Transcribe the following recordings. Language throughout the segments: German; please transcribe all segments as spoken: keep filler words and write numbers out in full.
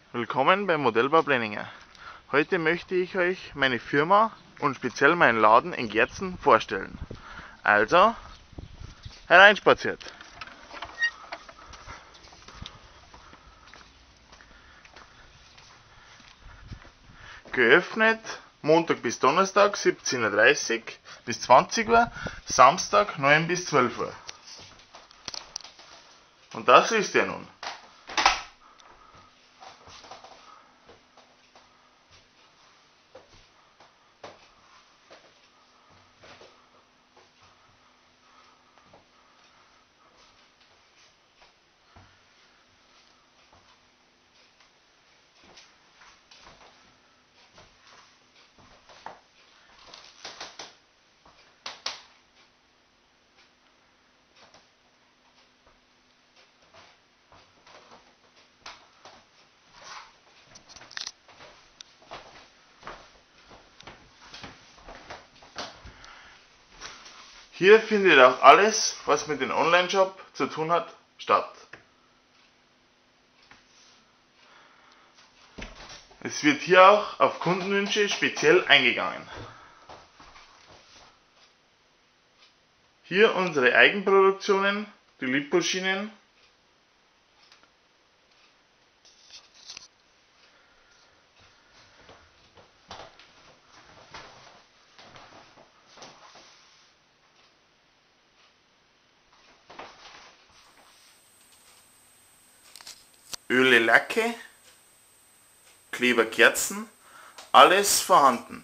Willkommen bei Modellbau Blenninger. Heute möchte ich euch meine Firma und speziell meinen Laden in Gärzen vorstellen. Also, hereinspaziert! Geöffnet Montag bis Donnerstag siebzehn Uhr dreißig bis zwanzig Uhr, Samstag neun bis zwölf Uhr. Und das ist er nun. Hier findet auch alles, was mit dem Online-Shop zu tun hat, statt. Es wird hier auch auf Kundenwünsche speziell eingegangen. Hier unsere Eigenproduktionen, die Liposchienen, Öle, Lacke, Kleber, Kerzen, alles vorhanden.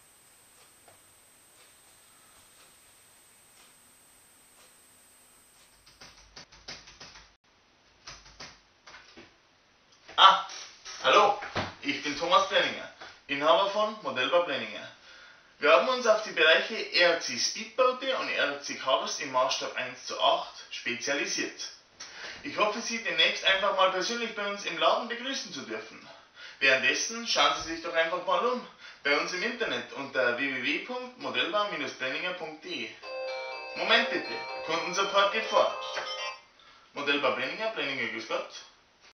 Ah, hallo, ich bin Thomas Blenninger, Inhaber von Modellbau Blenninger. Wir haben uns auf die Bereiche R F C Speedboote und R F C Covers im Maßstab eins zu acht spezialisiert. Ich hoffe, Sie demnächst einfach mal persönlich bei uns im Laden begrüßen zu dürfen. Währenddessen schauen Sie sich doch einfach mal um bei uns im Internet unter w w w punkt modellbau blenninger punkt de. Moment bitte, Kundensupport geht vor. Modellbau Blenninger, Blenninger grüß Gott.